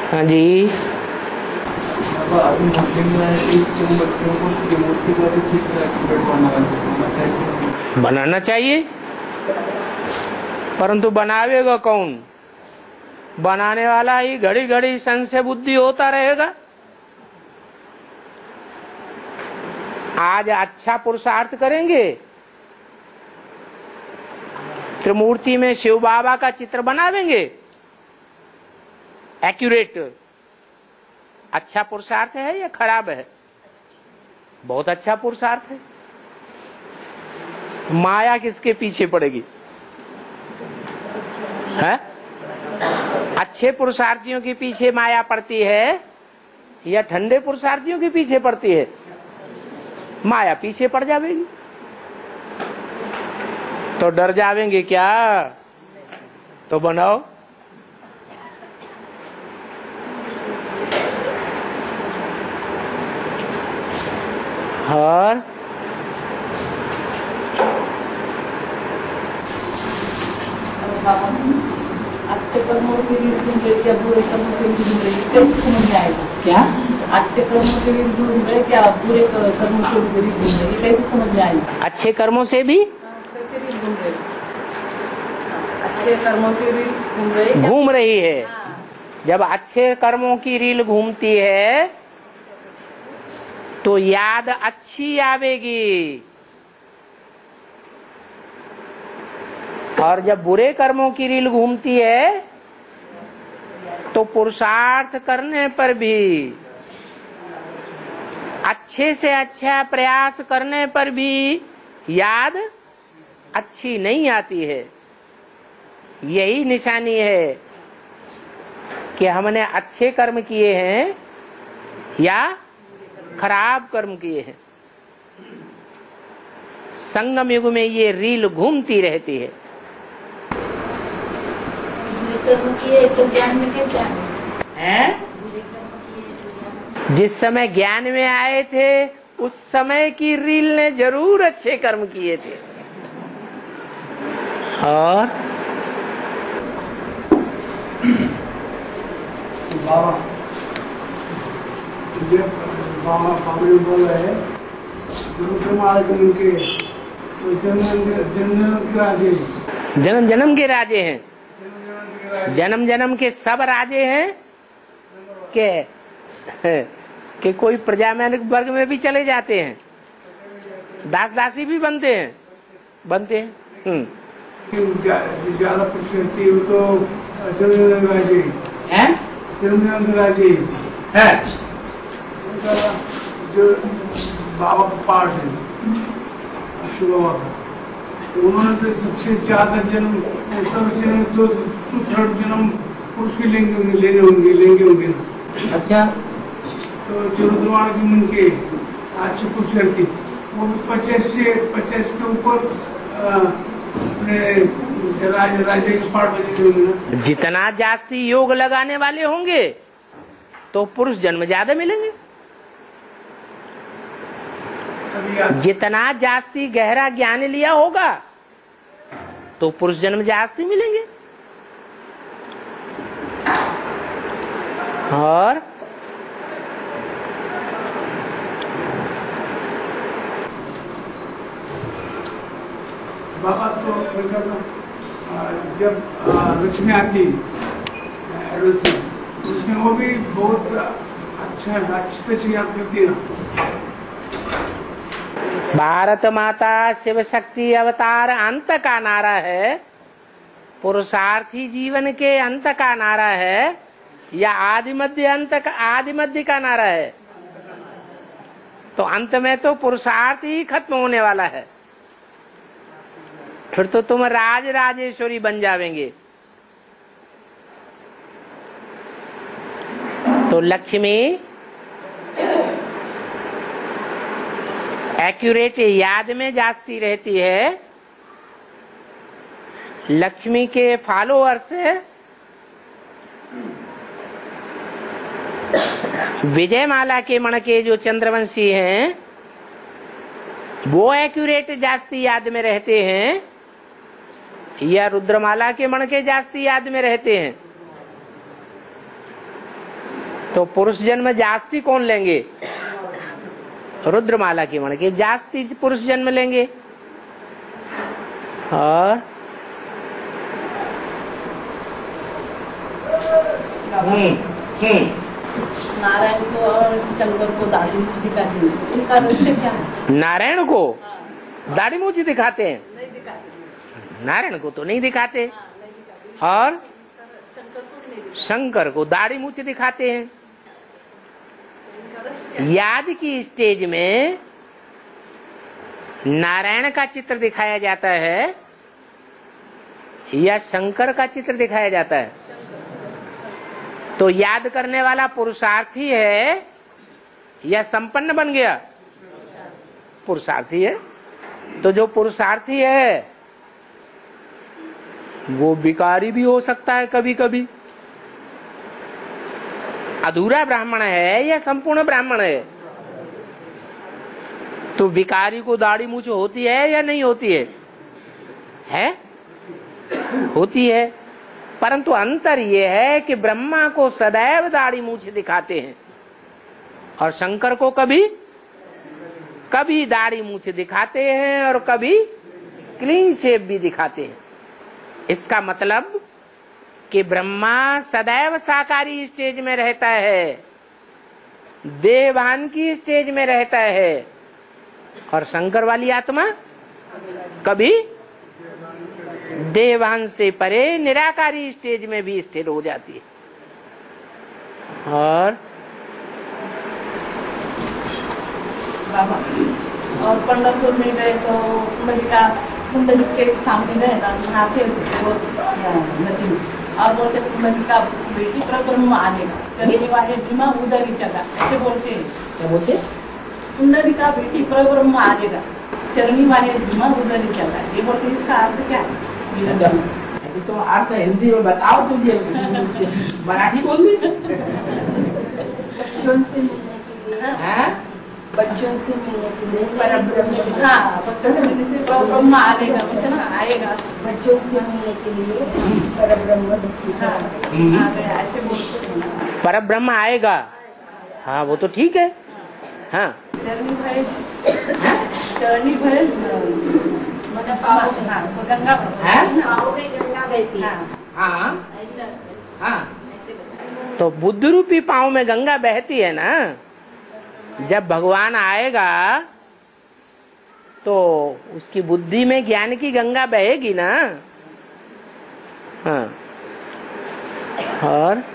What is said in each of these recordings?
हाँ जी। बनाना चाहिए, परंतु बनावेगा कौन? बनाने वाला ही घड़ी घड़ी संशय बुद्धि होता रहेगा। आज अच्छा पुरुषार्थ करेंगे, त्रिमूर्ति में शिव बाबा का चित्र बनावेंगे, एक्यूरेट। अच्छा पुरुषार्थ है या खराब है? बहुत अच्छा पुरुषार्थ है। माया किसके पीछे पड़ेगी? है? अच्छे पुरुषार्थियों के पीछे माया पड़ती है या ठंडे पुरुषार्थियों के पीछे पड़ती है? माया पीछे पड़ जाएगी। तो डर जावेंगे क्या? तो बनाओ। और अच्छे कर्मों के लिए ढूंढ रहे क्या, बुरे कर्मों के लिए ढूंढ रहे, कैसे समझ में आएगा? क्या अच्छे कर्मों के लिए ढूंढ रहे क्या, बुरे कर्मों के लिए ढूंढ रहे, कैसे समझ में आएगा? अच्छे कर्मों से भी कैसे भी ढूंढ रहे, अच्छे कर्मों के लिए ढूंढ रहे, घूम रही है। जब अच्छे कर्मों की रील घूमती है तो याद अच्छी आवेगी, और जब बुरे कर्मों की रील घूमती है तो पुरुषार्थ करने पर भी, अच्छे से अच्छा प्रयास करने पर भी याद अच्छी नहीं आती है। यही निशानी है कि हमने अच्छे कर्म किए हैं या खराब कर्म किए हैं। संगम युग में ये रील घूमती रहती है। कर्म किए तो ज्ञान में क्या है? जिस समय ज्ञान में आए थे उस समय की रील ने जरूर अच्छे कर्म किए थे। और बाबा बोल रहे हैं जन्म जन्म के राजे हैं। जन्म जन्म के सब राजे हैं कि कोई प्रजामैनिक वर्ग में भी चले जाते हैं, दास दासी भी बनते हैं। ज्यादा प्रसिद्धि हो तो जन्म राजे हैं, जन्म राजे है जो बाबा का पाठ है शिव बाबा का, उन्होंने तो सबसे ज्यादा जन्म तो थर्ड जन्म पुरुष के लेंगे होंगे। अच्छा, तो रुद्रमाल जी उनके अच्छे पुरुष लड़की वो 50 के ऊपर अपने राजे के पाठ बजे होंगे। जितना जास्ती योग लगाने वाले होंगे तो पुरुष जन्म ज्यादा मिलेंगे। जितना जास्ती गहरा ज्ञान लिया होगा तो पुरुष जन्म जास्ती मिलेंगे। और बाबा तो जब लक्ष्मी आती उसमें वो भी बहुत अच्छी तरह याद करती है। भारत माता शिव शक्ति अवतार अंत का नारा है, पुरुषार्थी जीवन के अंत का नारा है या आदि मध्य का नारा है? तो अंत में तो पुरुषार्थ ही खत्म होने वाला है। फिर तो तुम राज राजेश्वरी बन जावेंगे। तो लक्ष्मी एक्यूरेट याद में जाती रहती है। लक्ष्मी के फॉलोअर्स विजयमाला के मण के जो चंद्रवंशी हैं वो एक्यूरेट जास्ती याद में रहते हैं या रुद्रमाला के मण के जास्ती याद में रहते हैं? तो पुरुष जन्म जास्ती कौन लेंगे? रुद्रमाला की मण के जास्ती पुरुष जन्म लेंगे। और नारायण को और शंकर को दाढ़ी मूंछ दिखाते हैं, इनका रहस्य क्या है? नारायण को दाढ़ी मूंछ दिखाते हैं? नहीं दिखाते। नारायण को तो नहीं दिखाते। नहीं दिखाते। और शंकर को भी नहीं दिखाते। शंकर को दाढ़ी मूंछ दिखाते हैं। याद की स्टेज में नारायण का चित्र दिखाया जाता है या शंकर का चित्र दिखाया जाता है? तो याद करने वाला पुरुषार्थी है या संपन्न बन गया? पुरुषार्थी है। तो जो पुरुषार्थी है वो विकारी भी हो सकता है कभी कभी। अधूरा ब्राह्मण है या संपूर्ण ब्राह्मण है? तो विकारी को दाढ़ी मूंछ होती है या नहीं होती है? है? होती है। परंतु अंतर यह है कि ब्रह्मा को सदैव दाढ़ी मूंछ दिखाते हैं और शंकर को कभी कभी दाढ़ी मूंछ दिखाते हैं और कभी क्लीन शेव भी दिखाते हैं। इसका मतलब कि ब्रह्मा सदैव साकारी स्टेज में रहता है, देवान की स्टेज में रहता है, और शंकर वाली आत्मा कभी देवान से परे निराकारी स्टेज में भी स्थिर हो जाती है। और बाबा और पंढरपुर में गए तो कुंडलिका कुंडली के सामने रहता नहाते वो नदी में, और बोलते कुंडलिका बेटी परब्रह्म आनेगा, चलने वाले भीमा उधर ही चला, ऐसे बोलते हैं। क्या बोलते? कुंडलिका बेटी परब्रह्म आनेगा, चलने वाले भीमा उधर ही चला, ये बोलते इसका अर्थ क्या है? तो आप हिंदी में बताओ, तुम ये मराठी बोल दी। बच्चों से मिलने के लिए, बच्चों से मिलने के लिए परब्रह्म, हाँ बच्चों से मिलने से परब्रह्म आएगा, आएगा। बच्चों से मिलने के लिए परब्रह्म आ गया, ऐसे बोलते हैं। परब्रह्म आएगा, हाँ वो तो ठीक है। हाँ चरणी भय, चरणी भय मतलब पाव, हाँ वो गंगा पाँव में गंगा बहती है। हाँ ऐसा हाँ। ऐसे बताया। तो बुद्ध रूपी पाँव में गंगा बहती है ना। जब भगवान आएगा तो उसकी बुद्धि में ज्ञान की गंगा बहेगी ना। हाँ। और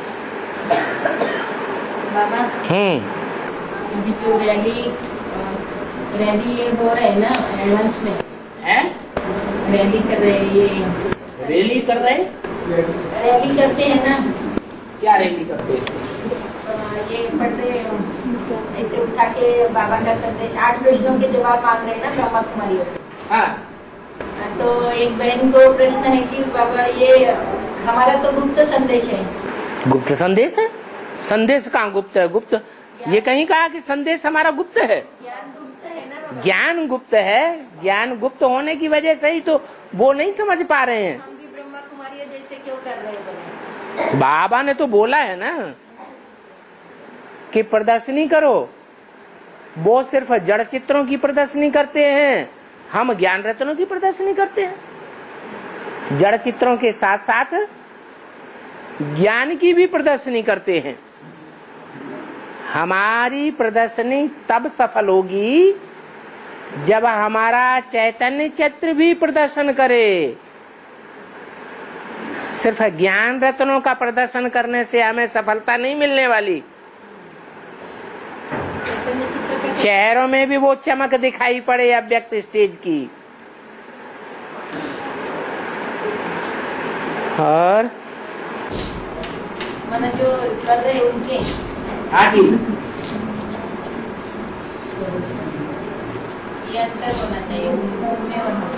बाबा अभी जो रैली ये हो रहा है ना एडवांस में, है? रैली कर रहे हैं, ये रैली कर रहे? रैली करते हैं ना। क्या रैली करते हैं? ये पढ़ते ऐसे उठा के बाबा का संदेश 8 प्रश्नों के जवाब मांग रहे हैं ना ब्रह्मा कुमारियों से। हाँ। तो एक बहन को प्रश्न है कि बाबा ये हमारा तो गुप्त संदेश है। गुप्त संदेश है? संदेश कहाँ गुप्त है? गुप्त ये कहीं कहा कि संदेश हमारा गुप्त है? ज्ञान गुप्त है ना बाबा। ज्ञान गुप्त है। ज्ञान गुप्त होने की वजह से ही तो वो नहीं समझ पा रहे हैं। हम भी ब्रह्मा कुमारियों जैसे क्यों कर रहे हैं? बाबा ने तो बोला है ना कि प्रदर्शनी करो। वो सिर्फ जड़ चित्रों की प्रदर्शनी करते हैं, हम ज्ञान रत्नों की प्रदर्शनी करते हैं। जड़ चित्रों के साथ साथ ज्ञान की भी प्रदर्शनी करते हैं। हमारी प्रदर्शनी तब सफल होगी जब हमारा चैतन्य चित्र भी प्रदर्शन करे। सिर्फ ज्ञान रत्नों का प्रदर्शन करने से हमें सफलता नहीं मिलने वाली। चेहरों में भी वो चमक दिखाई पड़े अव्यक्त स्टेज की। और माना जो कर रहे हैं उनके आगे ये अंतर होना चाहिए उनमें होना।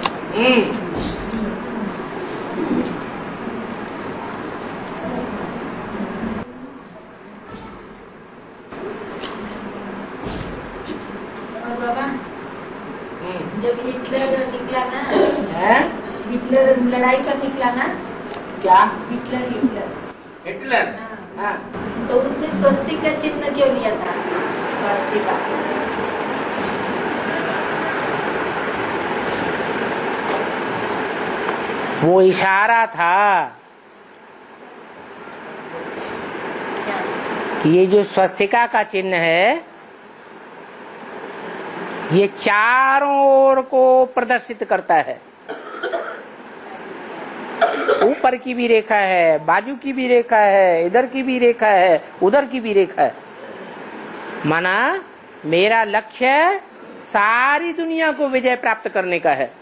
और बाबा जब हिटलर निकला ना, हिटलर लड़ाई पर निकला ना। क्या? Hitler Hitler? हाँ। हाँ। तो उसने स्वस्तिक का चिन्ह क्यों लिया था? स्वस्तिका वो इशारा था कि ये जो स्वस्तिका का चिन्ह है ये चारों ओर को प्रदर्शित करता है। ऊपर की भी रेखा है, बाजू की भी रेखा है, इधर की भी रेखा है, उधर की भी रेखा है। माना मेरा लक्ष्य सारी दुनिया को विजय प्राप्त करने का है।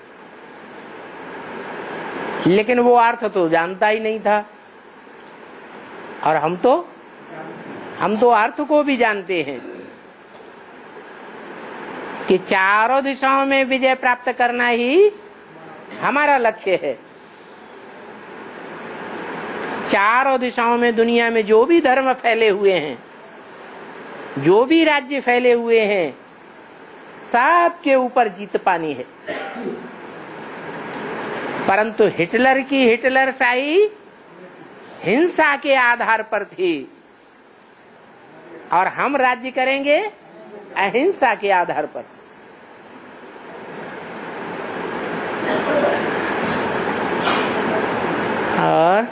लेकिन वो अर्थ तो जानता ही नहीं था, और हम तो अर्थ को भी जानते हैं कि चारों दिशाओं में विजय प्राप्त करना ही हमारा लक्ष्य है। चारों दिशाओं में दुनिया में जो भी धर्म फैले हुए हैं, जो भी राज्य फैले हुए हैं, सबके ऊपर जीत पानी है। परंतु हिटलर की हिटलरशाही हिंसा के आधार पर थी, और हम राज्य करेंगे अहिंसा के आधार पर। और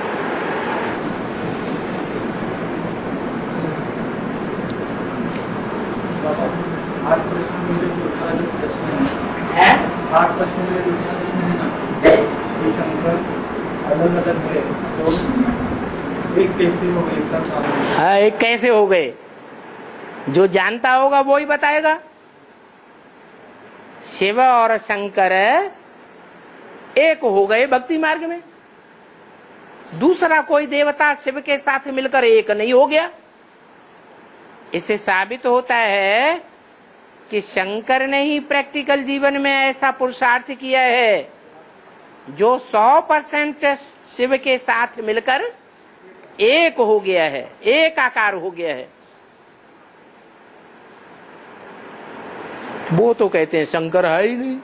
आठ प्रश्न में दूसरा जो प्रश्न है, 8 प्रश्न में दूसरा प्रश्न है ना, ये शंकर अलग अलग है तो एक कैसे हो गए इसका कारण? हाँ, एक कैसे हो गए जो जानता होगा वो ही बताएगा। शिव और शंकर एक हो गए भक्ति मार्ग में। दूसरा कोई देवता शिव के साथ मिलकर एक नहीं हो गया। इससे साबित होता है कि शंकर ने ही प्रैक्टिकल जीवन में ऐसा पुरुषार्थ किया है जो 100% शिव के साथ मिलकर एक हो गया है, एक आकार हो गया है। वो तो कहते हैं शंकर है ही नहीं।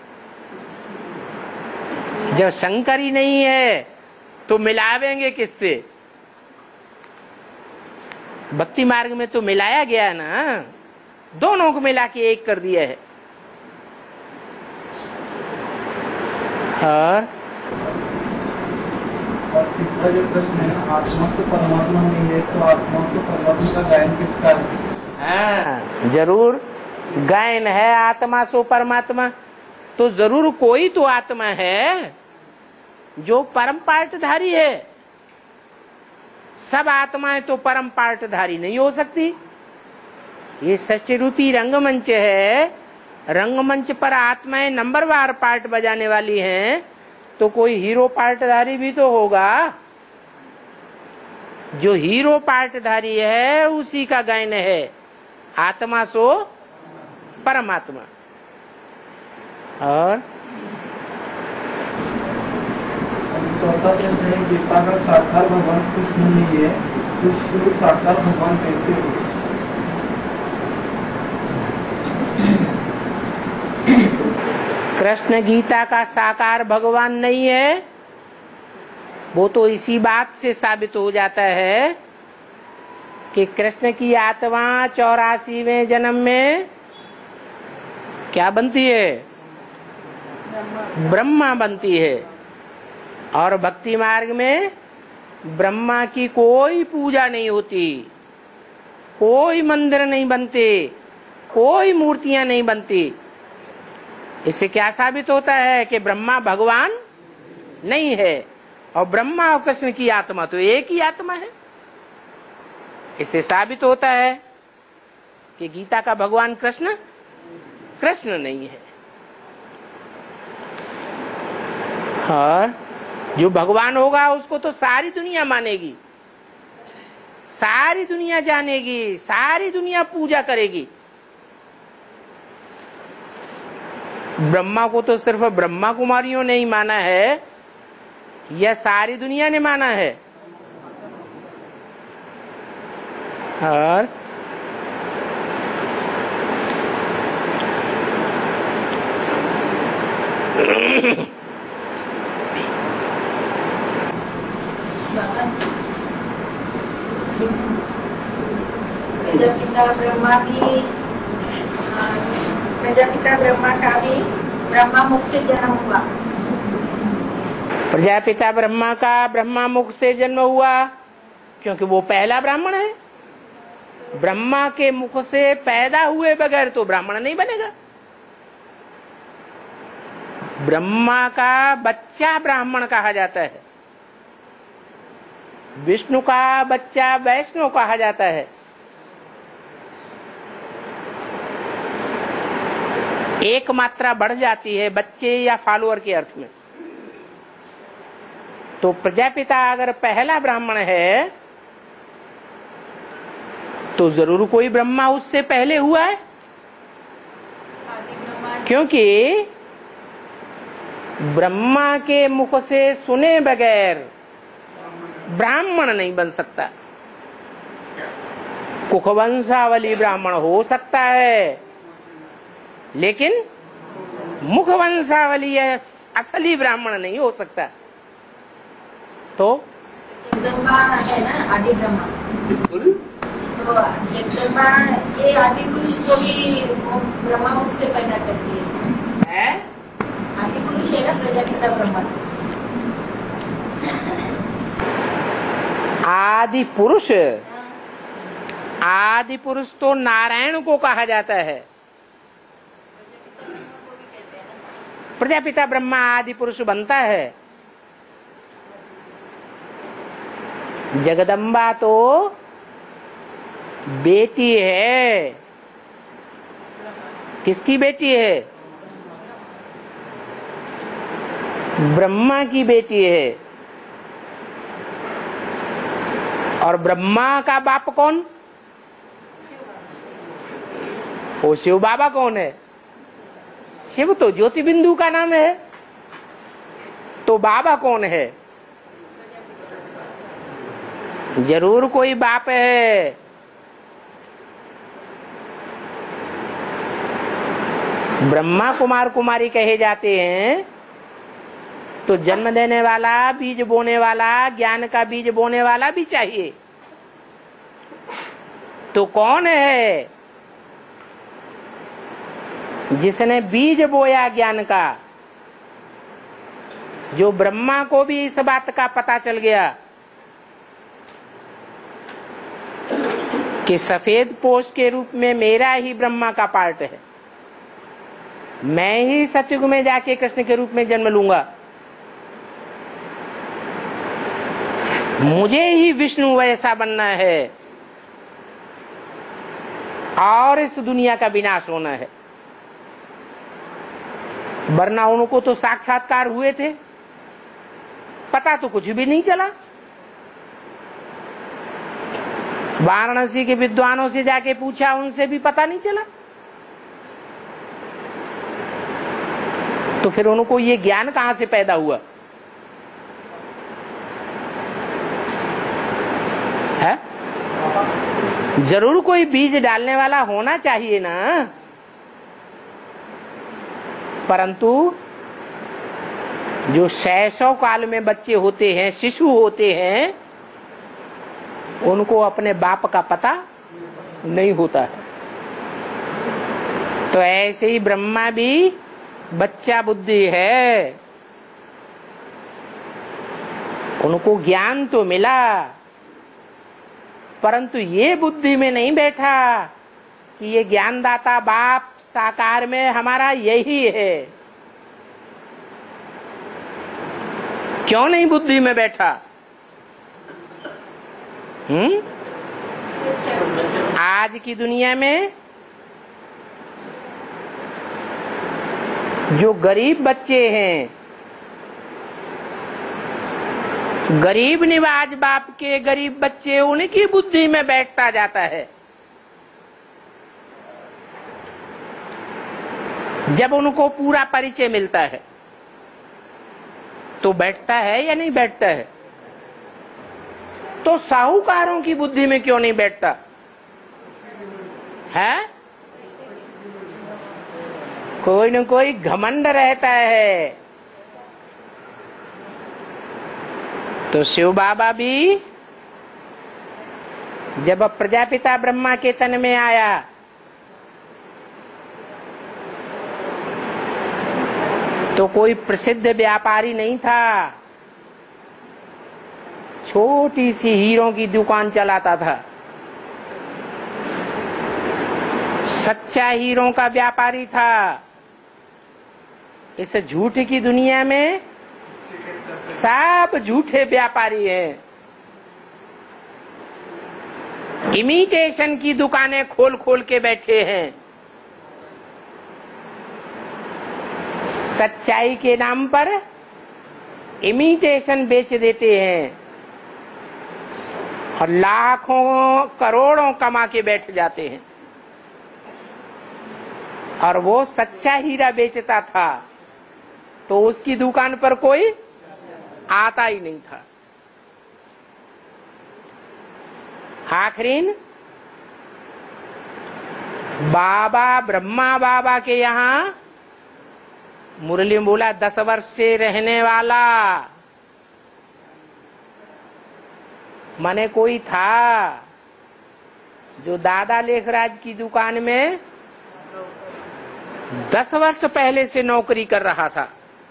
जब शंकर ही नहीं है तो मिलावेंगे किससे? भक्ति मार्ग में तो मिलाया गया ना, दोनों को मिला के एक कर दिया है। और तीसरा जो प्रश्न है, आत्मा तो परमात्मा नहीं है तो आत्मा तो परमात्मा का गायन किस कार्य? हाँ, जरूर गायन है आत्मा सो परमात्मा। तो जरूर कोई तो आत्मा है जो परम पार्टधारी है। सब आत्माएं तो परम पार्टधारी नहीं हो सकती। ये सच्चे रूपी रंगमंच है, रंगमंच पर आत्माएं नंबरवार पार्ट बजाने वाली हैं, तो कोई हीरो पार्टधारी भी तो होगा। जो हीरो पार्टधारी है उसी का गायन है आत्मा सो परमात्मा। और गीता का साकार भगवान कृष्ण नहीं है, तो साकार भगवान कैसे हो? कृष्ण गीता का साकार भगवान नहीं है, वो तो इसी बात से साबित हो जाता है कि कृष्ण की आत्मा 84वें जन्म में क्या बनती है? ब्रह्मा बनती है। और भक्ति मार्ग में ब्रह्मा की कोई पूजा नहीं होती, कोई मंदिर नहीं बनते, कोई मूर्तियां नहीं बनती। इससे क्या साबित होता है कि ब्रह्मा भगवान नहीं है, और ब्रह्मा और कृष्ण की आत्मा तो एक ही आत्मा है। इससे साबित होता है कि गीता का भगवान कृष्ण कृष्ण नहीं है। और जो भगवान होगा उसको तो सारी दुनिया मानेगी, सारी दुनिया जानेगी, सारी दुनिया पूजा करेगी। ब्रह्मा को तो सिर्फ ब्रह्मा कुमारियों ने ही माना है, यह सारी दुनिया ने माना है। और बाबा प्रजापिता ब्रह्मा भी प्रजापिता ब्रह्मा का भी ब्रह्मा मुख से जन्म हुआ। प्रजापिता ब्रह्मा का ब्रह्मा मुख से जन्म हुआ क्योंकि वो पहला ब्राह्मण है। ब्रह्मा के मुख से पैदा हुए बगैर तो ब्राह्मण नहीं बनेगा। ब्रह्मा का बच्चा ब्राह्मण कहा जाता है, विष्णु का बच्चा वैष्णव कहा जाता है। एक मात्रा बढ़ जाती है बच्चे या फॉलोअर के अर्थ में। तो प्रजापिता अगर पहला ब्राह्मण है तो जरूर कोई ब्रह्मा उससे पहले हुआ है, क्योंकि ब्रह्मा के मुख से सुने बगैर ब्राह्मण नहीं बन सकता। कुखवंशावली ब्राह्मण हो सकता है, लेकिन मुखवंशावली असली ब्राह्मण नहीं हो सकता। तो जगदम्बा है ना आदि ब्रह्मा, तो जगदम्बा ये आदि पुरुष को भी ब्रह्मा मुख से पैदा करती है। आदि पुरुष है ना प्रजापिता ब्रह्मा। आदि पुरुष तो नारायण को कहा जाता है। प्रजापिता ब्रह्मा आदि पुरुष बनता है। जगदम्बा तो बेटी है। किसकी बेटी है? ब्रह्मा की बेटी है। और ब्रह्मा का बाप कौन? वो शिव बाबा कौन है? शिव तो ज्योति बिंदु का नाम है। तो बाबा कौन है? जरूर कोई बाप है। ब्रह्मा कुमार कुमारी कहे जाते हैं तो जन्म देने वाला, बीज बोने वाला, ज्ञान का बीज बोने वाला भी चाहिए। तो कौन है जिसने बीज बोया ज्ञान का? जो ब्रह्मा को भी इस बात का पता चल गया कि सफेद पोष के रूप में मेरा ही ब्रह्मा का पार्ट है। मैं ही सतयुग में जाके कृष्ण के रूप में जन्म लूंगा। मुझे ही विष्णु वैसा बनना है और इस दुनिया का विनाश होना है। वरना उनको तो साक्षात्कार हुए थे, पता तो कुछ भी नहीं चला। वाराणसी के विद्वानों से जाके पूछा, उनसे भी पता नहीं चला। तो फिर उनको ये ज्ञान कहां से पैदा हुआ है? जरूर कोई बीज डालने वाला होना चाहिए ना। परंतु जो शैशव काल में बच्चे होते हैं, शिशु होते हैं, उनको अपने बाप का पता नहीं होता है। तो ऐसे ही ब्रह्मा भी बच्चा बुद्धि है। उनको ज्ञान तो मिला, परंतु ये बुद्धि में नहीं बैठा कि ये ज्ञानदाता बाप साकार में हमारा यही है। क्यों नहीं बुद्धि में बैठा? आज की दुनिया में जो गरीब बच्चे हैं, गरीब निवाज बाप के गरीब बच्चे, उनकी बुद्धि में बैठता जाता है। जब उनको पूरा परिचय मिलता है तो बैठता है या नहीं बैठता है? तो साहूकारों की बुद्धि में क्यों नहीं बैठता है? कोई न कोई घमंड रहता है। तो शिव बाबा भी जब प्रजापिता ब्रह्मा के तन में आया तो कोई प्रसिद्ध व्यापारी नहीं था, छोटी सी हीरों की दुकान चलाता था। सच्चा हीरों का व्यापारी था। इस झूठ की दुनिया में सब झूठे व्यापारी हैं। इमिटेशन की दुकानें खोल खोल के बैठे हैं। सच्चाई के नाम पर इमिटेशन बेच देते हैं और लाखों करोड़ों कमा के बैठ जाते हैं। और वो सच्चा हीरा बेचता था तो उसकी दुकान पर कोई आता ही नहीं था। आखिरीन बाबा ब्रह्मा बाबा के यहां मुरली बोला 10 वर्ष से रहने वाला माने कोई था जो दादा लेखराज की दुकान में 10 वर्ष पहले से नौकरी कर रहा था।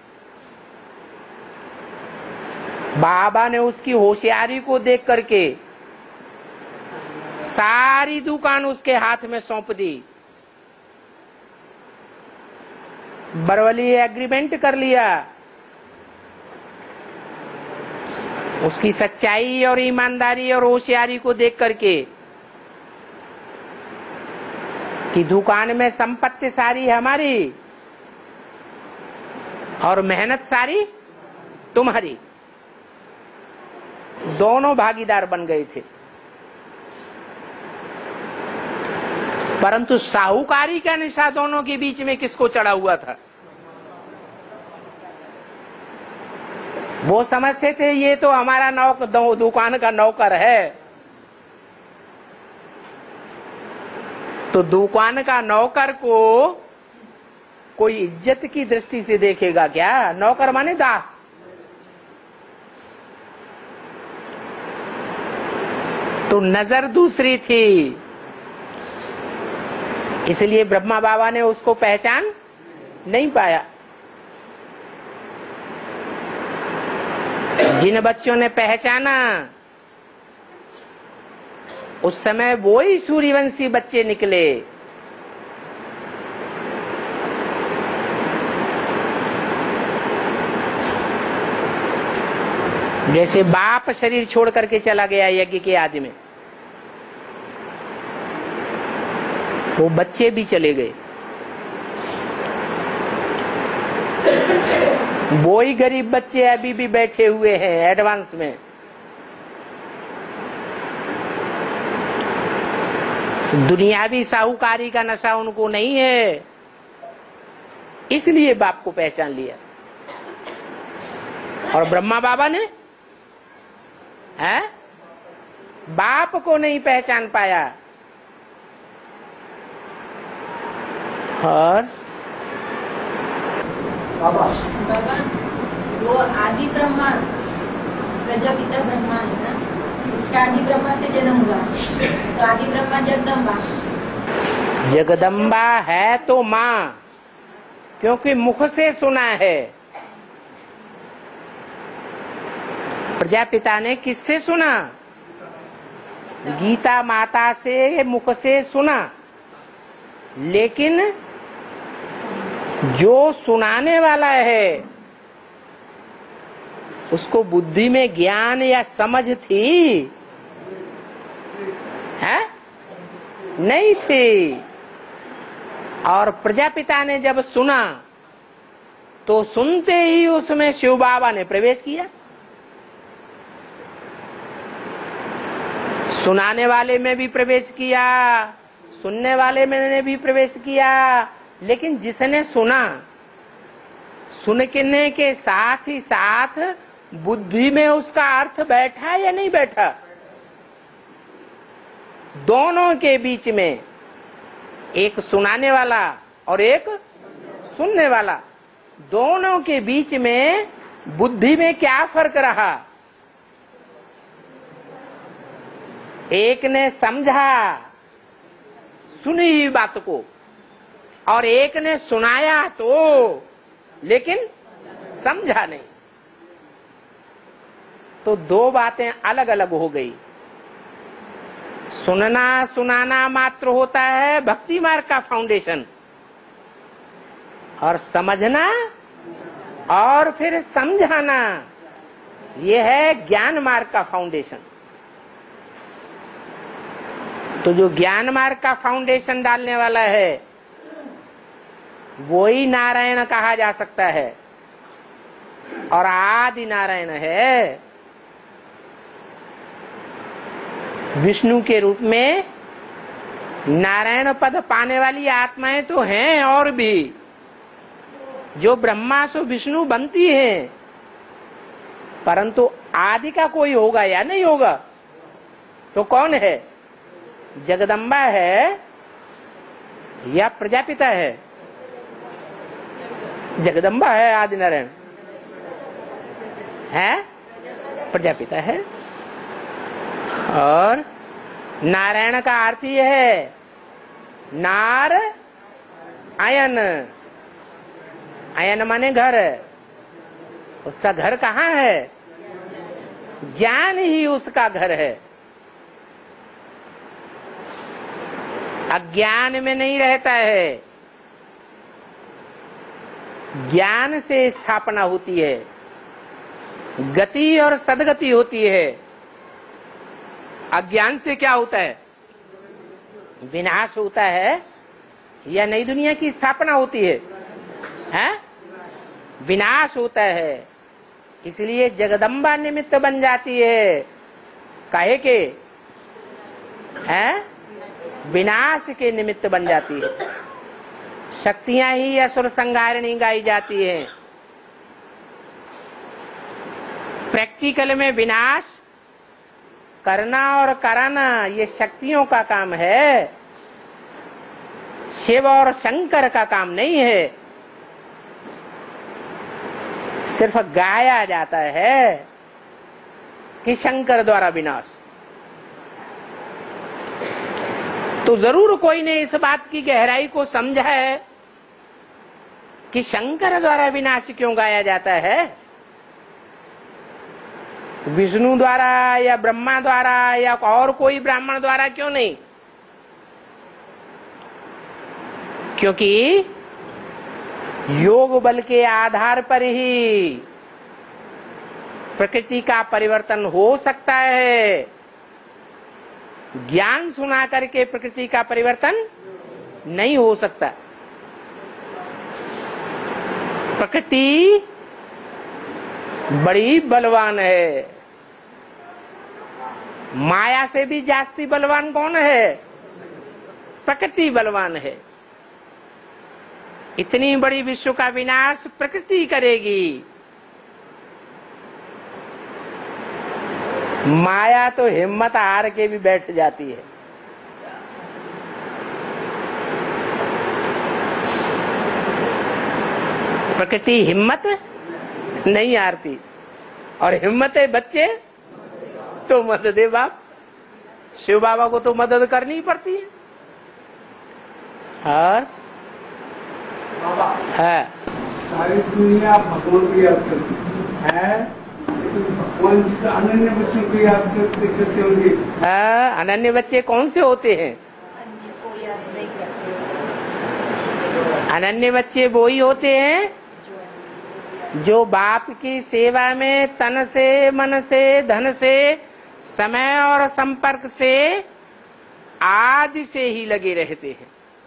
बाबा ने उसकी होशियारी को देख करके सारी दुकान उसके हाथ में सौंप दी। बरवली एग्रीमेंट कर लिया। उसकी सच्चाई और ईमानदारी और होशियारी को देख करके कि दुकान में संपत्ति सारी हमारी और मेहनत सारी तुम्हारी। दोनों भागीदार बन गए थे। परंतु साहूकारी का निशा दोनों के बीच में किसको चढ़ा हुआ था? वो समझते थे ये तो हमारा दुकान का नौकर है। तो दुकान का नौकर को कोई इज्जत की दृष्टि से देखेगा क्या? नौकर माने दास। तो नजर दूसरी थी। इसलिए ब्रह्मा बाबा ने उसको पहचान नहीं पाया। जिन बच्चों ने पहचाना उस समय वो ही सूर्यवंशी बच्चे निकले। जैसे बाप शरीर छोड़ करके चला गया यज्ञ के आदि में, वो बच्चे भी चले गए। वो ही गरीब बच्चे अभी भी बैठे हुए हैं एडवांस में। दुनियावी साहूकारी का नशा उनको नहीं है, इसलिए बाप को पहचान लिया। और ब्रह्मा बाबा ने बाप को नहीं पहचान पाया। और बाबा वो आदि ब्रह्मा प्रजापिता ब्रह्मा है ना, उसका आदि ब्रह्मा से जन्म हुआ। तो आदि ब्रह्मा जगदम्बा, जगदम्बा है तो माँ, क्योंकि मुख से सुना है। प्रजापिता ने किससे सुना? गीता माता से, मुख से सुना। लेकिन जो सुनाने वाला है उसको बुद्धि में ज्ञान या समझ थी? है? नहीं थी। और प्रजापिता ने जब सुना तो सुनते ही उसमें शिव बाबा ने प्रवेश किया। सुनाने वाले में भी प्रवेश किया, सुनने वाले में ने भी प्रवेश किया। लेकिन जिसने सुना, सुनने के साथ ही साथ बुद्धि में उसका अर्थ बैठा या नहीं बैठा? दोनों के बीच में एक सुनाने वाला और एक सुनने वाला, दोनों के बीच में बुद्धि में क्या फर्क रहा? एक ने समझा सुनी हुई बात को, और एक ने सुनाया तो, लेकिन समझा नहीं। तो दो बातें अलग अलग हो गई। सुनना सुनाना मात्र होता है भक्ति मार्ग का फाउंडेशन, और समझना और फिर समझाना यह है ज्ञान मार्ग का फाउंडेशन। तो जो ज्ञान मार्ग का फाउंडेशन डालने वाला है वो ही नारायण कहा जा सकता है, और आदि नारायण है। विष्णु के रूप में नारायण पद पाने वाली आत्माएं तो हैं और भी, जो ब्रह्मा से विष्णु बनती हैं, परंतु आदि का कोई होगा या नहीं होगा? तो कौन है? जगदम्बा है या प्रजापिता है? जगदम्बा है आदि नारायण है, प्रजापिता है। और नारायण का अर्थ यह है नार अयन, अयन माने घर। उसका घर कहाँ है? ज्ञान ही उसका घर है। अज्ञान में नहीं रहता है, ज्ञान से स्थापना होती है, गति और सदगति होती है। अज्ञान से क्या होता है? विनाश होता है या नई दुनिया की स्थापना होती है? हैं? विनाश होता है। इसलिए जगदम्बा निमित्त बन जाती है, काहे के? हैं? विनाश के निमित्त बन जाती है। शक्तियां ही असुर संहारिणी गाई जाती है। प्रैक्टिकल में विनाश करना और कराना ये शक्तियों का काम है, शिव और शंकर का काम नहीं है। सिर्फ गाया जाता है कि शंकर द्वारा विनाश। तो जरूर कोई ने इस बात की गहराई को समझा है कि शंकर द्वारा विनाश क्यों गाया जाता है, विष्णु द्वारा या ब्रह्मा द्वारा या और कोई ब्राह्मण द्वारा क्यों नहीं? क्योंकि योग बल के आधार पर ही प्रकृति का परिवर्तन हो सकता है। ज्ञान सुना करके प्रकृति का परिवर्तन नहीं हो सकता। प्रकृति बड़ी बलवान है। माया से भी जास्ती बलवान कौन है? प्रकृति बलवान है। इतनी बड़ी विश्व का विनाश प्रकृति करेगी। माया तो हिम्मत हार के भी बैठ जाती है। प्रकृति हिम्मत नहीं हारती, और हिम्मत है बच्चे तो मदद दे बाप। शिव बाबा को तो मदद करनी ही पड़ती है। और है सारी दुनिया भगवान को याद करती है, भगवान जिस अनन्य बच्चों को याद करते होंगे। अनन्य बच्चे कौन से होते हैं? अनन्य बच्चे वो ही होते हैं जो बाप की सेवा में तन से, मन से, धन से, समय और संपर्क से आदि से ही लगे रहते हैं।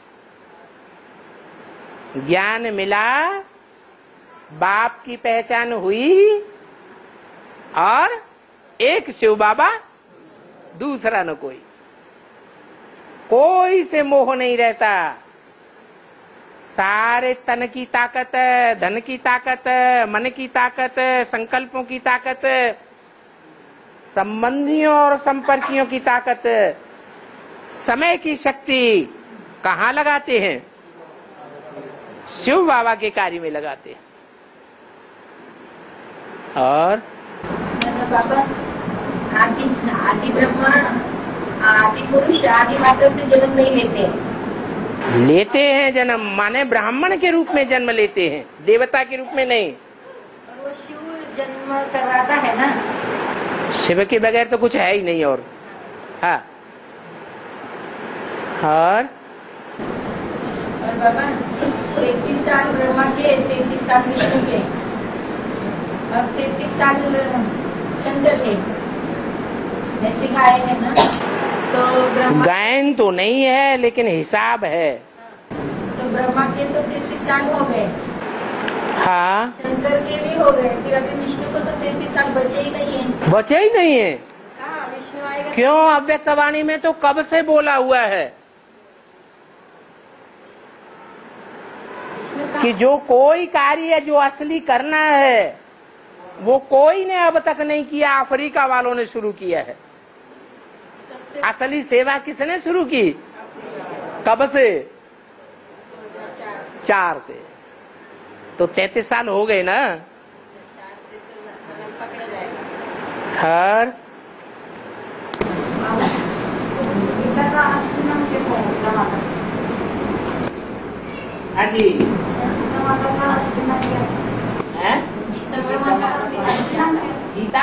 ज्ञान मिला, बाप की पहचान हुई, और एक शिव बाबा, दूसरा न कोई। कोई से मोह नहीं रहता। सारे तन की ताकत, धन की ताकत, मन की ताकत, संकल्पों की ताकत, संबंधियों और संपर्कियों की ताकत, समय की शक्ति कहाँ लगाते हैं? शिव बाबा के कार्य में लगाते हैं। और बाबा आदि ब्रह्मा आदि पुरुष आदि माता से जन्म नहीं लेते हैं। लेते हैं जन्म, माने ब्राह्मण के रूप में जन्म लेते हैं, देवता के रूप में नहीं। और वो शिव जन्म करवाता है ना। शिव के बगैर तो कुछ है ही नहीं। और हाँ, और बाबा 33 साल ब्रह्मा के, 33 साल विष्णु के और 33 साल शंकर के, ऐसे गाय है ना। तो ब्रह्मा, गायन तो नहीं है लेकिन हिसाब है। तो ब्रह्मा के तो 33 साल हो गए, हाँ, शंकर के भी हो गए, फिर अभी विष्णु को तो 33 साल बचे ही नहीं है। बचे ही नहीं है। हाँ, विष्णु आएगा। क्यों? अव्यक्तवाणी में तो कब से बोला हुआ है कि जो कोई कार्य जो असली करना है वो कोई ने अब तक नहीं किया, अफ्रीका वालों ने शुरू किया है। असली सेवा किसने शुरू की? कब से? 4 से। तो 33 साल हो गए ना। हर हाँ जी, गीता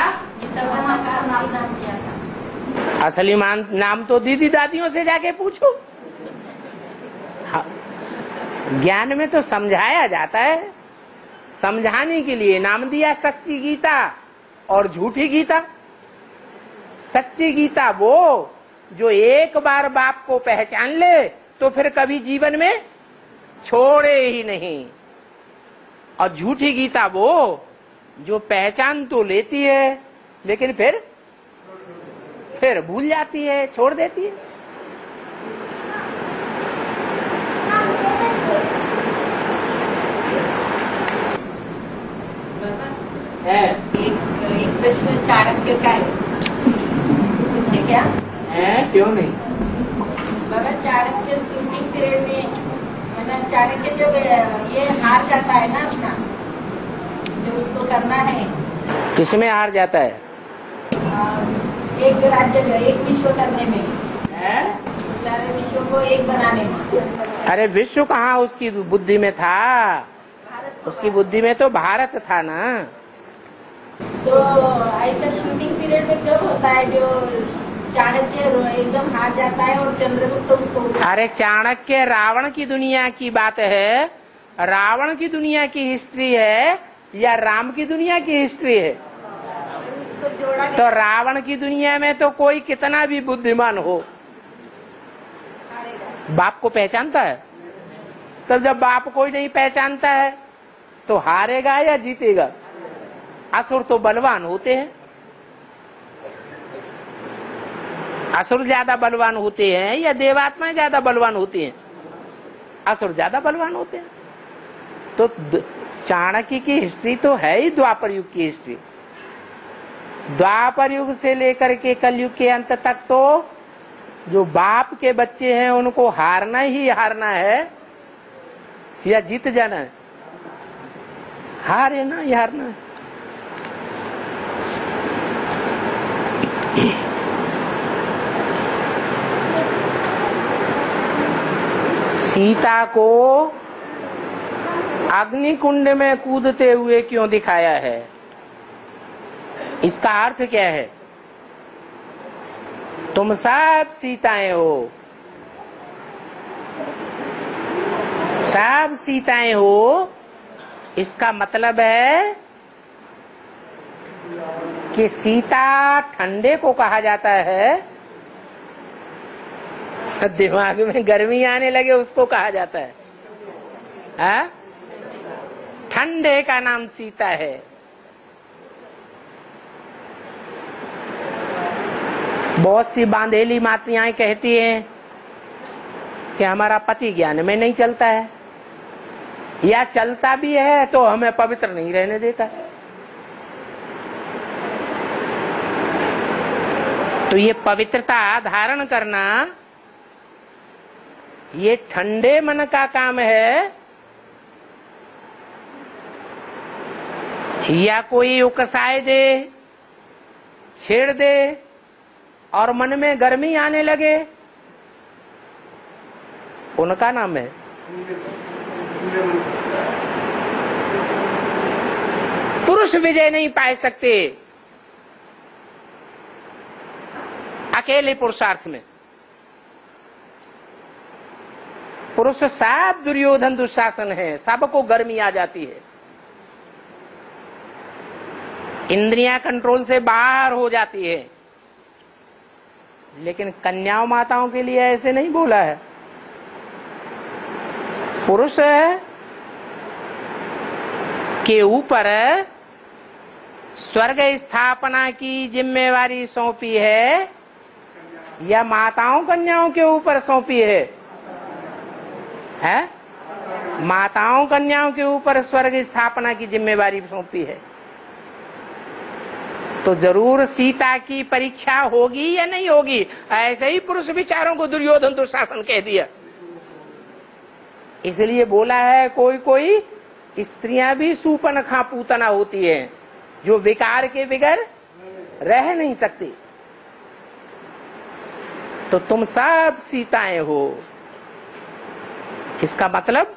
असली नाम तो दीदी दादियों से जाके पूछो। हाँ, ज्ञान में तो समझाया जाता है, समझाने के लिए नाम दिया सच्ची गीता और झूठी गीता। सच्ची गीता वो जो एक बार बाप को पहचान ले तो फिर कभी जीवन में छोड़े ही नहीं, और झूठी गीता वो जो पहचान तो लेती है लेकिन फिर भूल जाती है, छोड़ देती है। एक प्रश्न चाणक्य का है, पूछे क्या है? क्यों नहीं? बाबा चाणक्य शूटिंग पीरियड में है ना, चाणक्य जब ये हार जाता है ना अपना जो उसको करना है, किसमें हार जाता है? एक राज्य एक विश्व करने में, है? सारे विश्व को एक बनाने में। अरे विश्व कहाँ उसकी बुद्धि में था? उसकी बुद्धि में तो भारत था ना। तो ऐसा शूटिंग पीरियड में कब होता है जो चाणक्य एकदम हार जाता है और चंद्रगुप्त उसको? अरे चाणक्य रावण की दुनिया की बात है, रावण की दुनिया की हिस्ट्री है या राम की दुनिया की हिस्ट्री है? तो रावण की दुनिया में तो कोई कितना भी बुद्धिमान हो बाप को पहचानता है। तब जब बाप को ही नहीं पहचानता है तो हारेगा या जीतेगा? असुर तो बलवान होते हैं, असुर ज्यादा बलवान होते हैं या देवात्माएं ज्यादा बलवान होती हैं? असुर ज्यादा बलवान होते हैं। तो चाणक्य की हिस्ट्री तो है ही द्वापर युग की हिस्ट्री। द्वापर युग से लेकर के कलयुग के अंत तक तो जो बाप के बच्चे हैं उनको हारना ही हारना है या जीत जाना है? हारना ही हारना है। सीता को अग्निकुंड में कूदते हुए क्यों दिखाया है? इसका अर्थ क्या है? तुम सब सीताएं हो, सब सीताएं हो, इसका मतलब है कि सीता ठंडे को कहा जाता है, दिमाग में गर्मी आने लगे उसको कहा जाता है। हाँ? ठंडे का नाम सीता है। बहुत सी बांधेली माताएं कहती हैं कि हमारा पति ज्ञान में नहीं चलता है, या चलता भी है तो हमें पवित्र नहीं रहने देता। तो ये पवित्रता धारण करना ये ठंडे मन का काम है या कोई उकसाए दे, छेड़ दे, और मन में गर्मी आने लगे, उनका नाम है पुरुष। विजय नहीं पा सकते अकेले पुरुषार्थ में। पुरुष सब दुर्योधन दुशासन है, सबको गर्मी आ जाती है, इंद्रियां कंट्रोल से बाहर हो जाती है। लेकिन कन्याओं माताओं के लिए ऐसे नहीं बोला है। पुरुष के ऊपर स्वर्ग स्थापना की जिम्मेवारी सौंपी है या माताओं कन्याओं के ऊपर सौंपी है? माताओं कन्याओं के ऊपर स्वर्ग स्थापना की जिम्मेवारी सौंपी है। तो जरूर सीता की परीक्षा होगी या नहीं होगी? ऐसे ही पुरुष विचारों को दुर्योधन दुशासन कह दिया। इसलिए बोला है कोई कोई स्त्रियां भी सूपनखा पूतना होती है, जो विकार के बिगर रह नहीं सकती। तो तुम सब सीताएं हो। इसका मतलब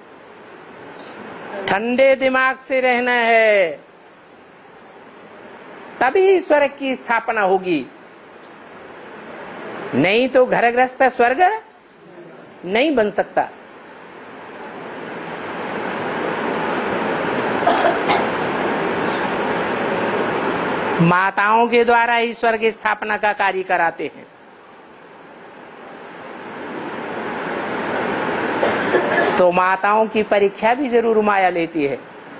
ठंडे दिमाग से रहना है, तभी स्वर्ग की स्थापना होगी। नहीं तो घरग्रस्त स्वर्ग नहीं बन सकता। माताओं के द्वारा ही स्वर्ग स्थापना का कार्य कराते हैं। तो माताओं की परीक्षा भी जरूर माया लेती है।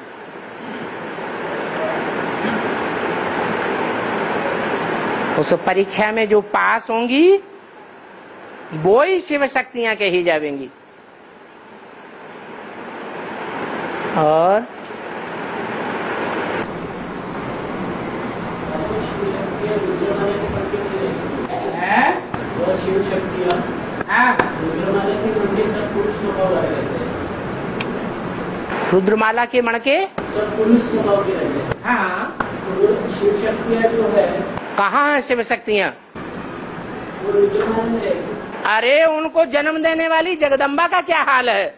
उस परीक्षा में जो पास होंगी वो ही शिव शक्तियां कही जाएंगी। और शिव शक्तियां रुद्रमाला के मणके सब पुरुष स्वभाव रहते हैं। रुद्रमाला के मणके सब पुरुष स्वभाव के रहते हैं। हाँ, तो शिव शक्तियां जो है कहाँ है शिव शक्तियां? वो रुद्रमाला में रहती है। अरे उनको जन्म देने वाली जगदम्बा का क्या हाल है?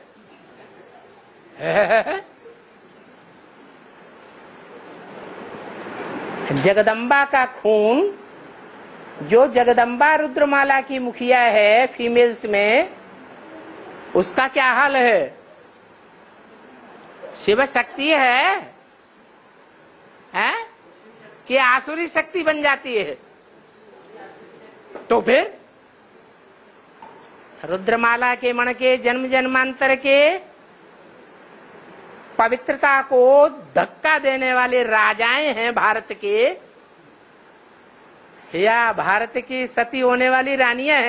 जगदम्बा का खून, जो जगदम्बा रुद्रमाला की मुखिया है फीमेल्स में, उसका क्या हाल है? शिव शक्ति है कि आसुरी शक्ति बन जाती है? तो फिर रुद्रमाला के मण के जन्म जन्मांतर के पवित्रता को धक्का देने वाले राजाएं हैं भारत के, या भारत की सती होने वाली रानियां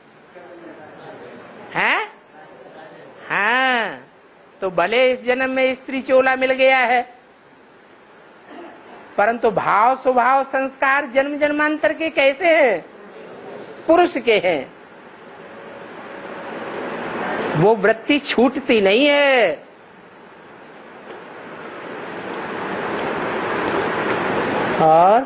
हैं? हाँ, तो भले इस जन्म में स्त्री चोला मिल गया है, परंतु भाव स्वभाव संस्कार जन्म जन्मांतर के कैसे हैं? पुरुष के हैं। वो वृत्ति छूटती नहीं है। और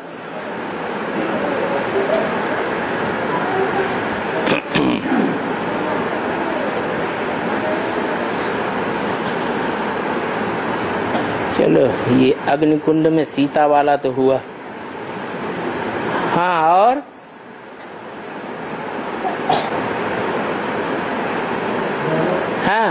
चलो, ये अग्निकुंड में सीता वाला तो हुआ। हाँ, और हाँ,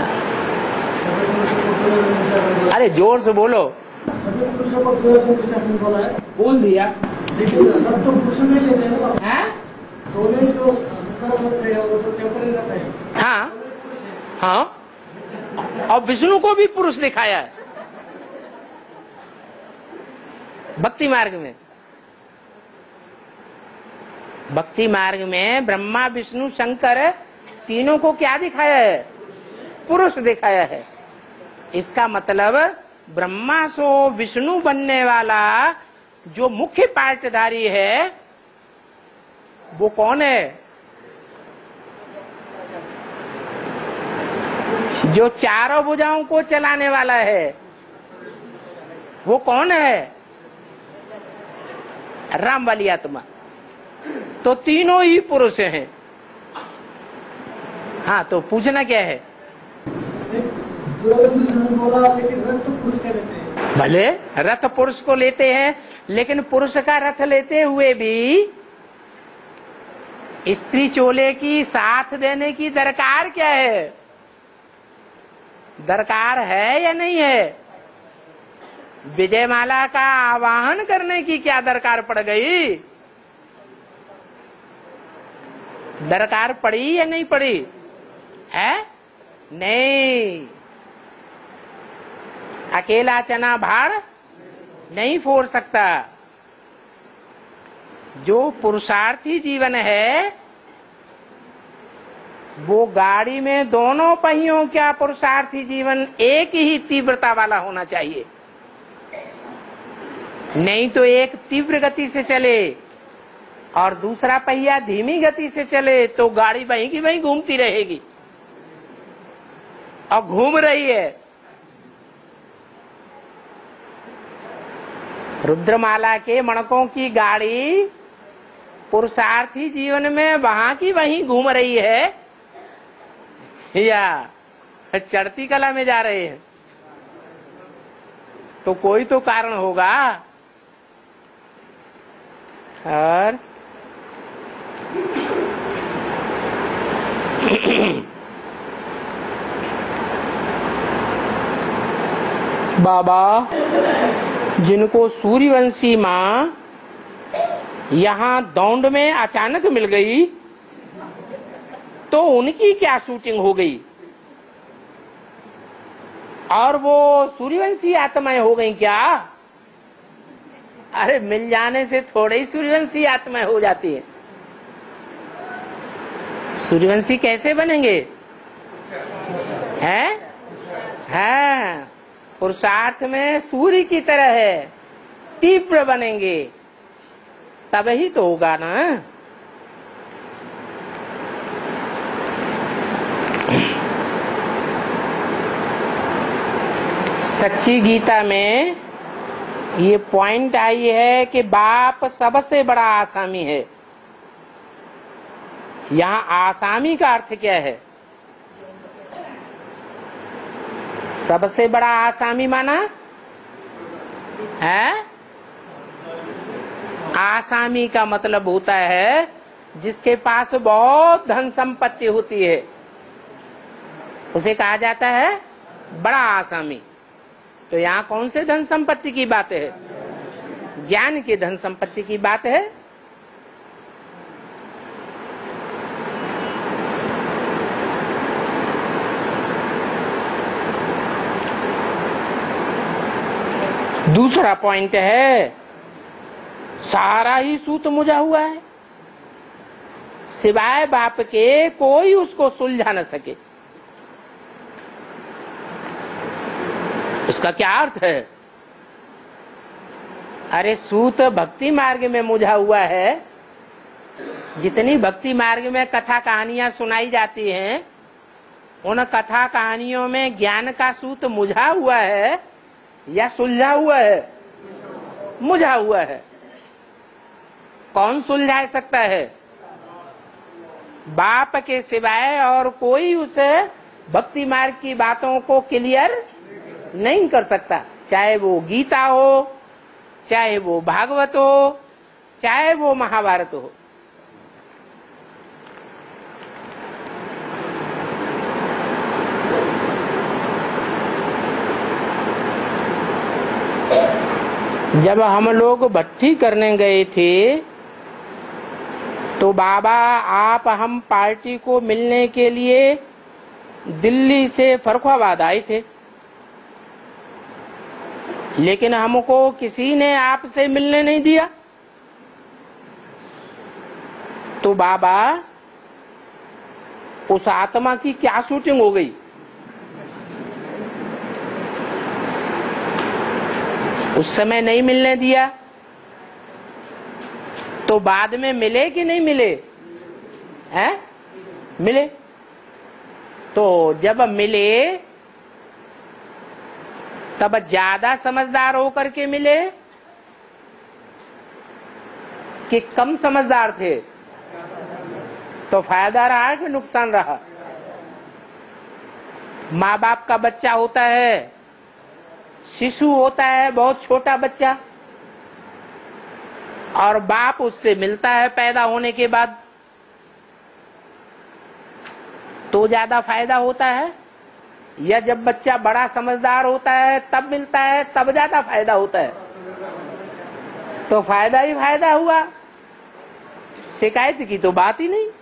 अरे जोर से बोलो। सभी पुरुषों को दुर्योधन दुशासन बोला है। बोल दिया। लेकिन सब तो पुरुष में लेते हैं ना। हैं? दोनों ही जो कर्म होते हैं वो तो टेम्पररी रहते हैं। हाँ हाँ, और विष्णु को भी पुरुष दिखाया है भक्ति मार्ग में। भक्ति मार्ग में ब्रह्मा विष्णु शंकर तीनों को क्या दिखाया है? पुरुष दिखाया है। इसका मतलब ब्रह्मा सो विष्णु बनने वाला जो मुख्य पार्टधारी है वो कौन है? जो चारों भुजाओं को चलाने वाला है वो कौन है? राम वाली आत्मा। तो तीनों ही पुरुष हैं। हाँ, तो पूछना क्या है? बोला लेकिन रथ तो पुरुष के लेते हैं। भले रथ पुरुष को लेते हैं, लेकिन पुरुष का रथ लेते हुए भी स्त्री चोले की साथ देने की दरकार क्या है? दरकार है या नहीं है? विजयमाला का आवाहन करने की क्या दरकार पड़ गई? दरकार पड़ी या नहीं पड़ी? है? नहीं। अकेला चना भाड़ नहीं फोड़ सकता। जो पुरुषार्थी जीवन है वो गाड़ी में दोनों पहियों का पुरुषार्थी जीवन एक ही तीव्रता वाला होना चाहिए। नहीं तो एक तीव्र गति से चले और दूसरा पहिया धीमी गति से चले तो गाड़ी वहीं की वहीं घूमती रहेगी और घूम रही है। रुद्रमाला के मणकों की गाड़ी पुरुषार्थी जीवन में वहां की वहीं घूम रही है या चढ़ती कला में जा रहे हैं? तो कोई तो कारण होगा। और बाबा जिनको सूर्यवंशी माँ यहाँ दौंड में अचानक मिल गई तो उनकी क्या शूटिंग हो गई और वो सूर्यवंशी आत्माएं हो गई क्या? अरे मिल जाने से थोड़े ही सूर्यवंशी आत्माएं हो जाती है। सूर्यवंशी कैसे बनेंगे? हैं? पुरुषार्थ में सूर्य की तरह है, तीव्र बनेंगे, तब ही तो होगा ना। सच्ची गीता में ये पॉइंट आई है कि बाप सबसे बड़ा आसामी है। यहाँ आसामी का अर्थ क्या है? सबसे बड़ा आसामी माना है? आसामी का मतलब होता है जिसके पास बहुत धन संपत्ति होती है, उसे कहा जाता है बड़ा आसामी। तो यहाँ कौन से धन संपत्ति की बात है? ज्ञान की धन संपत्ति की बात है। दूसरा पॉइंट है, सारा ही सूत मुझा हुआ है, सिवाय बाप के कोई उसको सुलझा न सके। उसका क्या अर्थ है? अरे सूत भक्ति मार्ग में मुझा हुआ है। जितनी भक्ति मार्ग में कथा कहानियां सुनाई जाती हैं, उन कथा कहानियों में ज्ञान का सूत मुझा हुआ है या सुलझा हुआ है? मुझा हुआ है। कौन सुलझा सकता है? बाप के सिवाय और कोई उस भक्ति मार्ग की बातों को क्लियर नहीं कर सकता। चाहे वो गीता हो, चाहे वो भागवत हो, चाहे वो महाभारत हो। जब हम लोग भट्टी करने गए थे तो बाबा आप हम पार्टी को मिलने के लिए दिल्ली से फर्रुखाबाद आए थे, लेकिन हमको किसी ने आपसे मिलने नहीं दिया। तो बाबा उस आत्मा की क्या शूटिंग हो गई? उस समय नहीं मिलने दिया तो बाद में मिले कि नहीं मिले? हैं? मिले। तो जब मिले तब ज्यादा समझदार होकर के मिले कि कम समझदार थे? तो फायदा रहा कि नुकसान रहा? माँ बाप का बच्चा होता है, शिशु होता है, बहुत छोटा बच्चा, और बाप उससे मिलता है पैदा होने के बाद, तो ज्यादा फायदा होता है? या जब बच्चा बड़ा समझदार होता है तब मिलता है, तब ज्यादा फायदा होता है? तो फायदा ही फायदा हुआ, शिकायत की तो बात ही नहीं।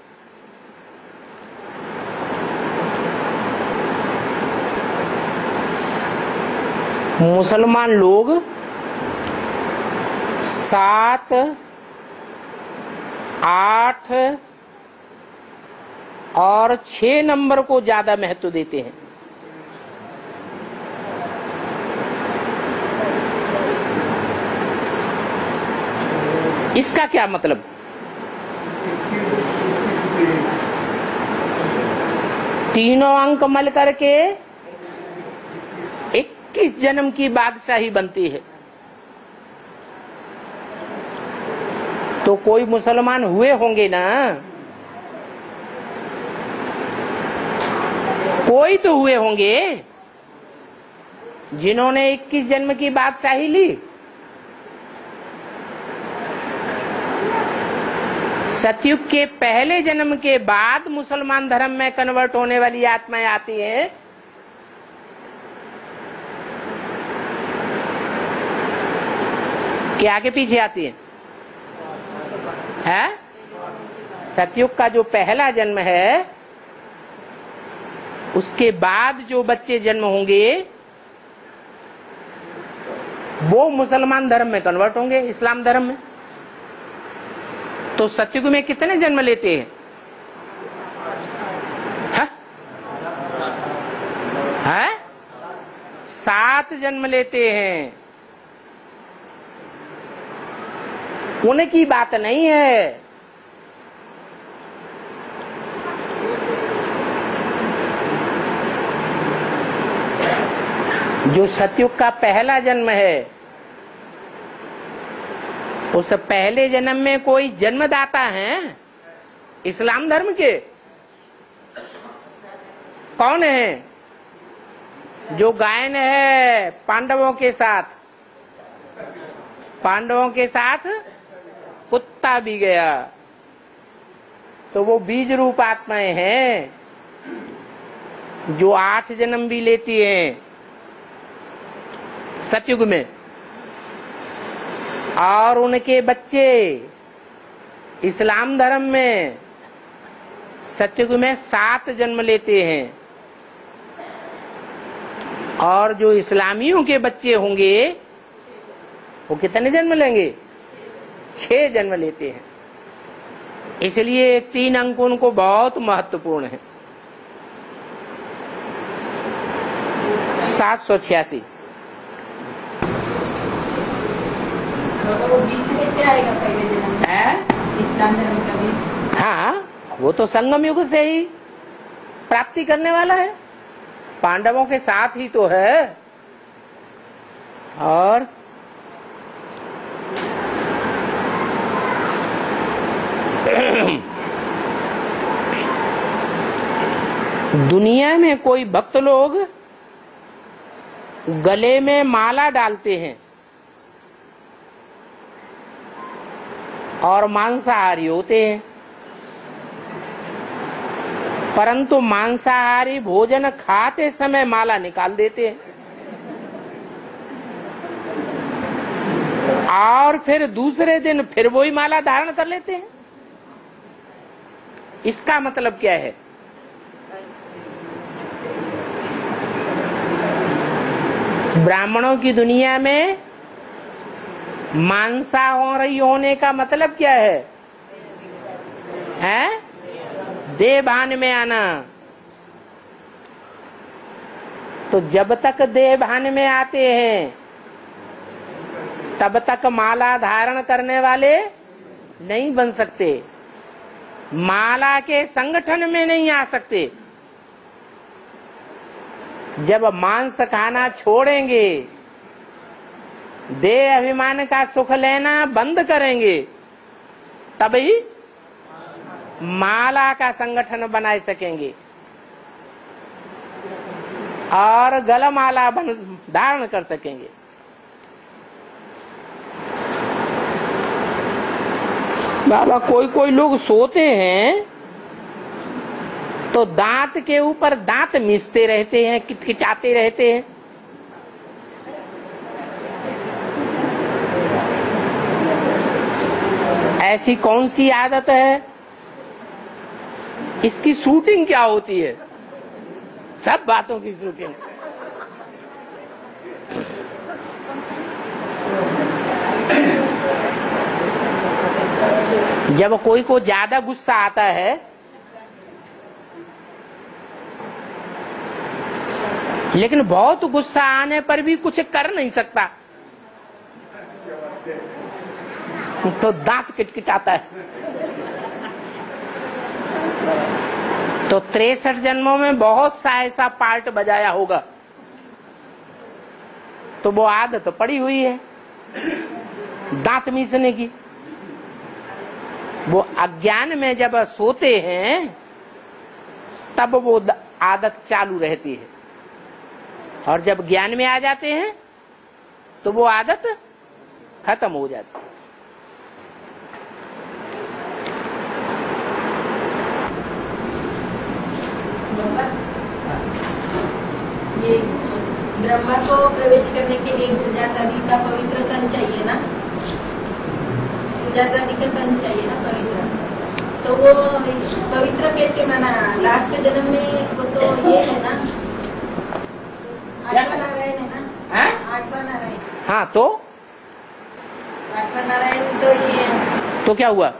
मुसलमान लोग 7, 8 और 6 नंबर को ज्यादा महत्व देते हैं। इसका क्या मतलब? तीनों अंक मल करके 21 जन्म की बादशाही बनती है। तो कोई मुसलमान हुए होंगे ना, कोई तो हुए होंगे जिन्होंने 21 जन्म की बादशाही ली। सतयुग के पहले जन्म के बाद मुसलमान धर्म में कन्वर्ट होने वाली आत्माएं आती हैं। कि आगे पीछे आती है? सतयुग का जो पहला जन्म है, उसके बाद जो बच्चे जन्म होंगे वो मुसलमान धर्म में कन्वर्ट होंगे, इस्लाम धर्म में। तो सतयुग में कितने जन्म लेते हैं? है? 7 जन्म लेते हैं। उनकी बात नहीं है। जो सतयुग का पहला जन्म है, उस पहले जन्म में कोई जन्मदाता है इस्लाम धर्म के? कौन है? जो गायन है पांडवों के साथ, पांडवों के साथ कुत्ता भी गया, तो वो बीज रूप आत्माएं हैं जो 8 जन्म भी लेती हैं सतयुग में, और उनके बच्चे इस्लाम धर्म में सतयुग में 7 जन्म लेते हैं। और जो इस्लामियों के बच्चे होंगे वो कितने जन्म लेंगे? 6 जन्म लेते हैं। इसलिए 3 अंक उनको बहुत महत्वपूर्ण है। 786। तो बीच में क्या आएगा पहले जन्म में? इस्लाम धर्म का बीज? हाँ, वो तो संगम युग से ही प्राप्ति करने वाला है, पांडवों के साथ ही तो है। और दुनिया में कोई भक्त लोग गले में माला डालते हैं और मांसाहारी होते हैं, परंतु मांसाहारी भोजन खाते समय माला निकाल देते हैं और फिर दूसरे दिन फिर वही माला धारण कर लेते हैं। इसका मतलब क्या है? ब्राह्मणों की दुनिया में मांसाहारी होने का मतलब क्या है? हैं? देह भान में आना। तो जब तक देह भान में आते हैं तब तक माला धारण करने वाले नहीं बन सकते, माला के संगठन में नहीं आ सकते। जब मांस खाना छोड़ेंगे, देह अभिमान का सुख लेना बंद करेंगे, तभी माला का संगठन बना सकेंगे और गलमाला धारण कर सकेंगे। बाबा कोई कोई लोग सोते हैं तो दांत के ऊपर दांत मिसते रहते हैं, किटकिटाते रहते हैं। ऐसी कौन सी आदत है? इसकी शूटिंग क्या होती है? सब बातों की शूटिंग। जब कोई को ज्यादा गुस्सा आता है लेकिन बहुत गुस्सा आने पर भी कुछ कर नहीं सकता तो दांत किटकिटाता है। तो 63 जन्मों में बहुत सा ऐसा पार्ट बजाया होगा, तो वो आदत पड़ी हुई है दांत मीसने की। वो अज्ञान में जब सोते हैं तब वो आदत चालू रहती है, और जब ज्ञान में आ जाते हैं तो वो आदत खत्म हो जाती है। ये ब्रह्मा को प्रवेश करने के लिए गुलजातादि का पवित्र तन चाहिए ना, गुलजातादि का तन चाहिए ना पवित्र। तो वो पवित्र कैसे माना? लास्ट के जन्म में वो तो ये है ना, आठवां नारायण है ना, आठवां नारायण। हाँ तो आठवां नारायण तो ये तो क्या हुआ?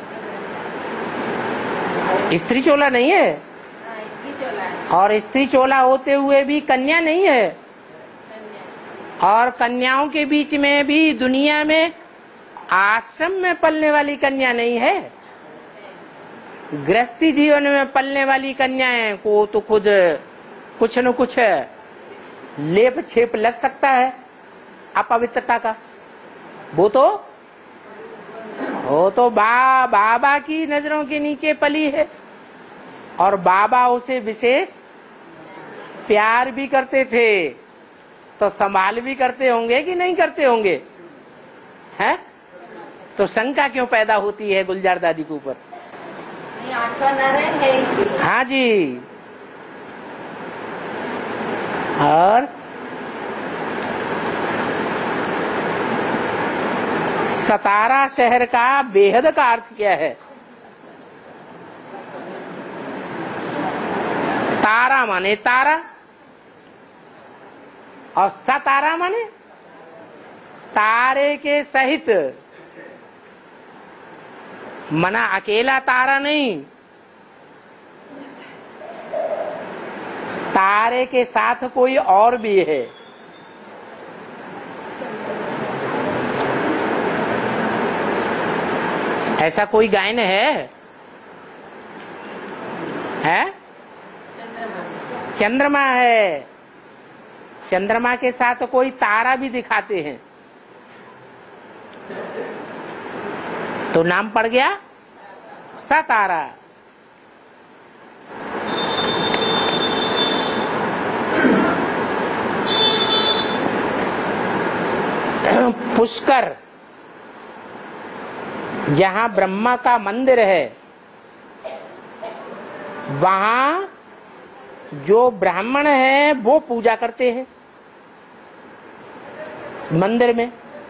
स्त्री चोला नहीं है, इसकी चोला है। और स्त्री चोला होते हुए भी कन्या नहीं है, और कन्याओं के बीच में भी दुनिया में आश्रम में पलने वाली कन्या नहीं है। गृहस्थी जीवन में पलने वाली कन्याएं को तो खुद कुछ न कुछ लेप छेप लग सकता है अपवित्रता का। वो तो बाबा की नजरों के नीचे पली है, और बाबा उसे विशेष प्यार भी करते थे, तो संभाल भी करते होंगे कि नहीं करते होंगे? हैं? तो शंका क्यों पैदा होती है गुलजार दादी के ऊपर? आठवां नारायण है इसलिए। हाँ जी। और सतारा शहर का बेहद का अर्थ क्या है? तारा माने तारा, और सतारा माने तारे के सहित। मना अकेला तारा नहीं, तारे के साथ कोई और भी है। ऐसा कोई गायन है? चंद्रमा है। चंद्रमा के साथ कोई तारा भी दिखाते हैं, तो नाम पड़ गया सतारा। पुष्कर, जहां ब्रह्मा का मंदिर है, वहां जो ब्राह्मण है वो पूजा करते हैं मंदिर में,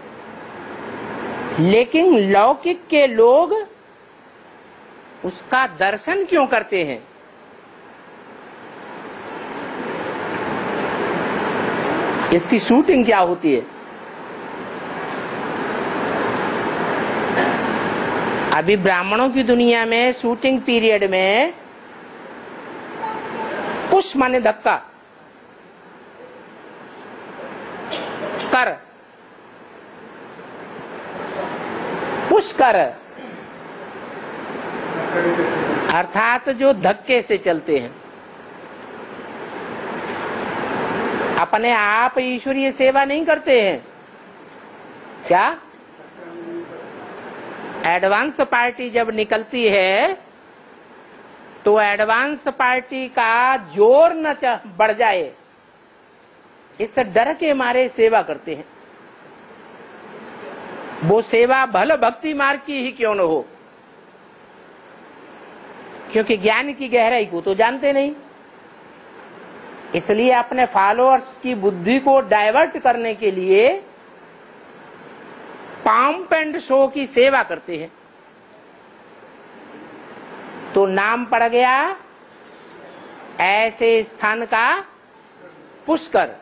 लेकिन लौकिक के लोग उसका दर्शन क्यों करते हैं? इसकी शूटिंग क्या होती है? अभी ब्राह्मणों की दुनिया में शूटिंग पीरियड में पुश माने धक्का, कर, पुश कर, अर्थात जो धक्के से चलते हैं, अपने आप ईश्वरीय सेवा नहीं करते हैं। क्या? एडवांस पार्टी जब निकलती है तो एडवांस पार्टी का जोर न बढ़ जाए, इस डर के मारे सेवा करते हैं। वो सेवा भले भक्ति मार्ग की ही क्यों न हो, क्योंकि ज्ञान की गहराई को तो जानते नहीं, इसलिए अपने फॉलोअर्स की बुद्धि को डाइवर्ट करने के लिए पंप एंड शो की सेवा करते हैं। तो नाम पड़ गया ऐसे स्थान का पुष्कर,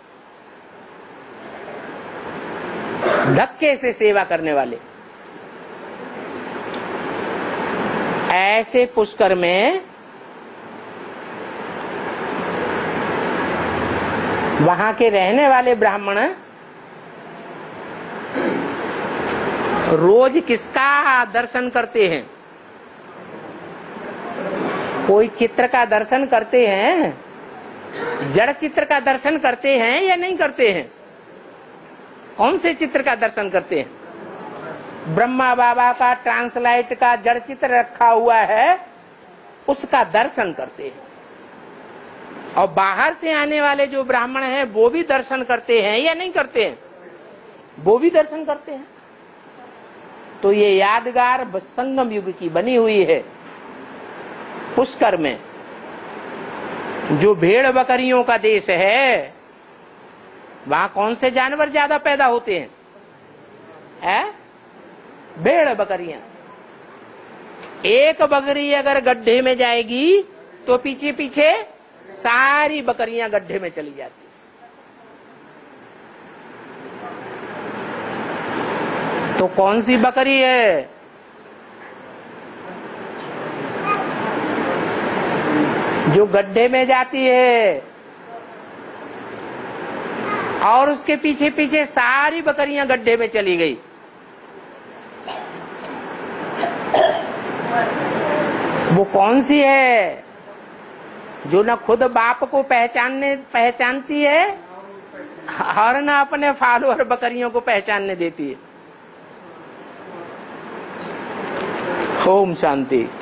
धक्के से सेवा करने वाले। ऐसे पुष्कर में वहां के रहने वाले ब्राह्मण रोज किसका दर्शन करते हैं? कोई चित्र का दर्शन करते हैं, जड़ चित्र का दर्शन करते हैं या नहीं करते हैं? कौन से चित्र का दर्शन करते हैं? ब्रह्मा बाबा का ट्रांसलाइट का जड़ चित्र रखा हुआ है, उसका दर्शन करते हैं। और बाहर से आने वाले जो ब्राह्मण हैं वो भी दर्शन करते हैं या नहीं करते हैं? वो भी दर्शन करते हैं। तो ये यादगार संगम युग की बनी हुई है पुष्कर में। जो भेड़ बकरियों का देश है, वहां कौन से जानवर ज्यादा पैदा होते हैं? भेड़ बकरियां। एक बकरी अगर गड्ढे में जाएगी तो पीछे पीछे सारी बकरियां गड्ढे में चली जाती। तो कौन सी बकरी है? जो गड्ढे में जाती है और उसके पीछे पीछे सारी बकरियां गड्ढे में चली गई। वो कौन सी है? जो न खुद बाप को पहचानती है और न अपने फॉलोअर बकरियों को पहचानने देती है। ओम शांति।